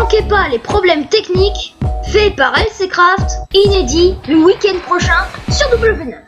manquez pas les problèmes techniques faits par LCCraft, inédit le week-end prochain sur W9.